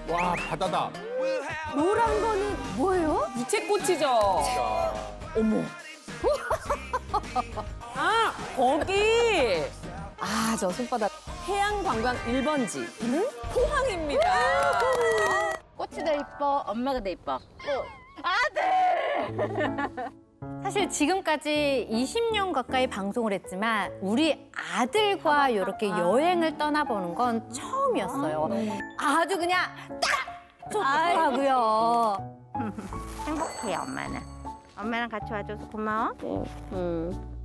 와, 바다다. 노란 거는 뭐예요? 부채꽃이죠. 어머. 아, 거기. 아, 저 손바닥. 해양관광 1번지. 포항입니다. 꽃이 더 이뻐, 엄마가 더 이뻐. 아들! 사실 지금까지 20년 가까이 방송을 했지만 우리 아들과 이렇게 여행을 떠나보는 건 처음이었어요. 아주 그냥 딱 좋더라고요. 행복해, 엄마는. 엄마랑 같이 와줘서 고마워.